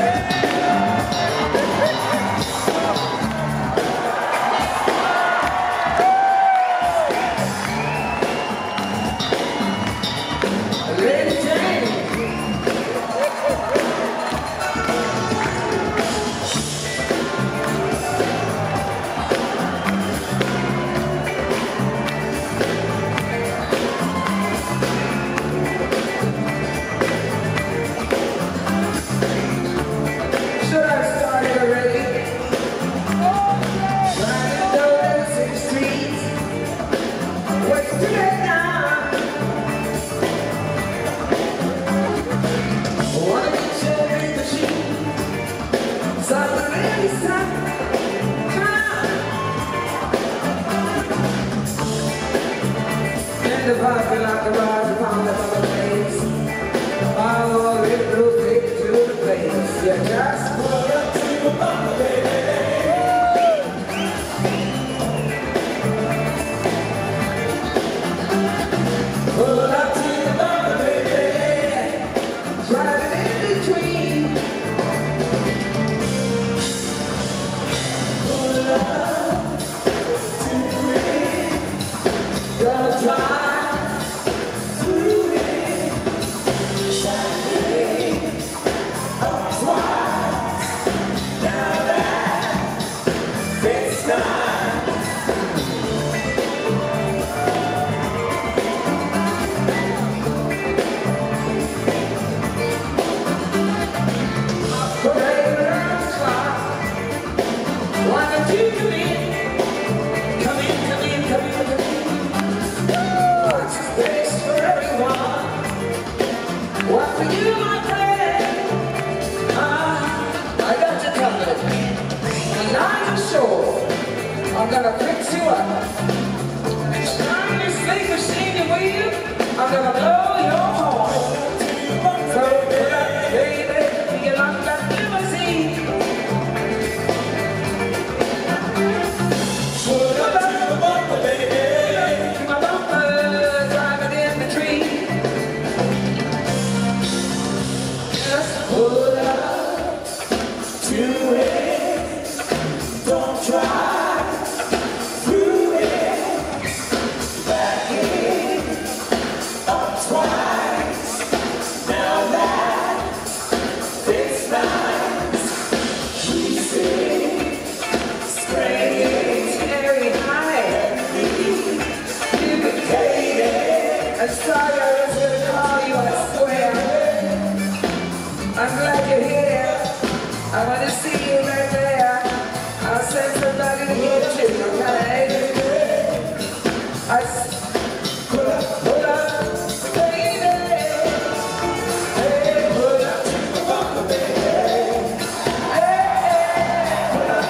The parking lot garage upon the other place. Follow it real quick to the place. You just pull up to the bumper, baby. Pull up to the bumper, baby. Driving in between. Pull up to the gonna drive. I'm gonna fix you up. Turn this sleep machine and wheel. I'm gonna blow your horn. So pull up, baby, you like that limousine. Pull up to the bumper, baby. My bumper driving in the tree. Just pull up to it. Don't try. Sorry, I was going to call you, I swear. I'm glad you're here. I want to see you right there. I'll send somebody to get you, okay? Pull up, baby. Hey, pull up to the bumper, baby. Hey, pull up.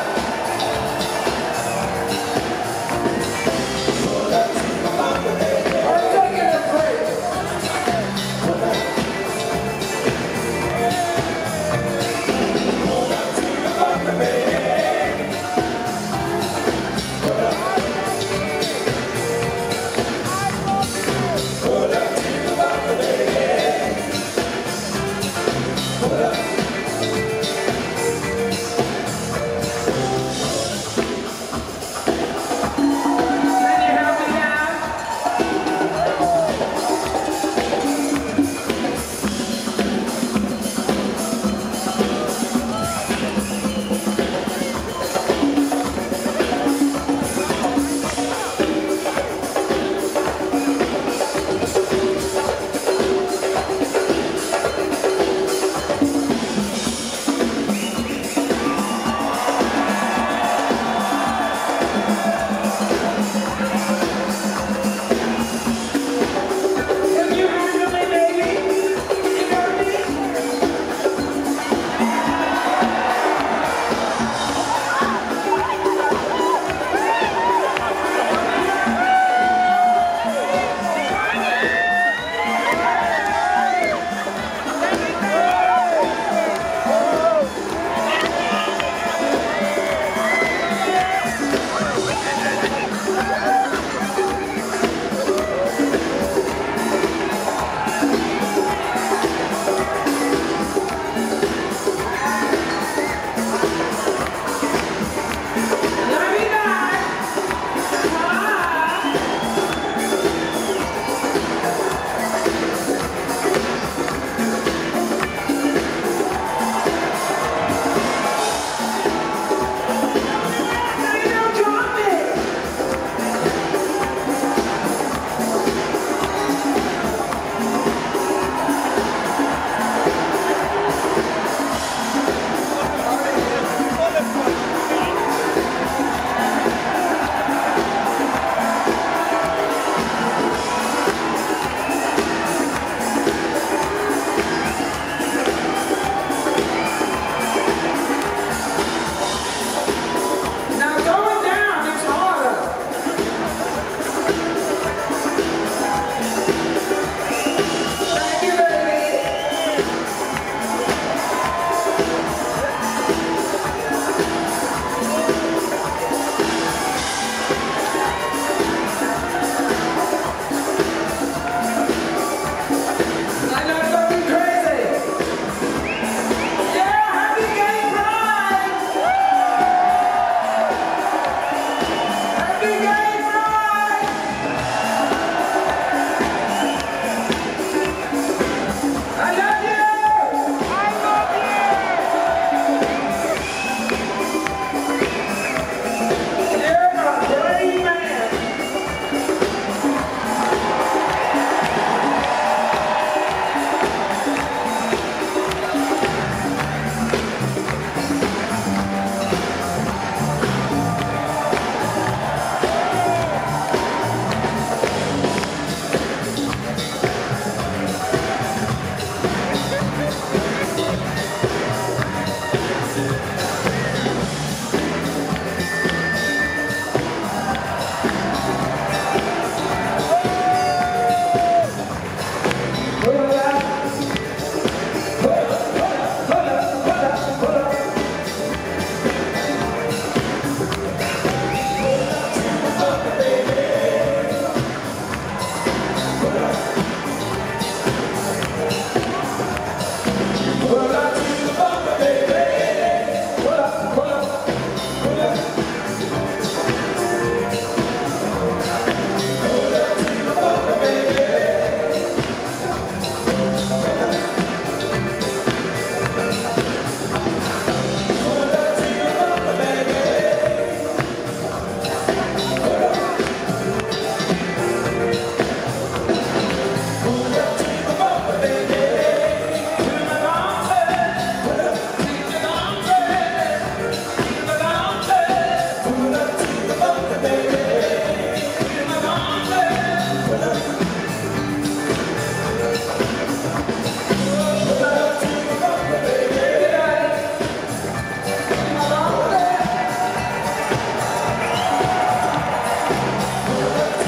Pull up to the bumper, baby. Meltdown.